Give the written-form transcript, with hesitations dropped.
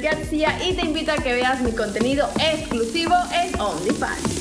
García y te invito a que veas mi contenido exclusivo en OnlyFans.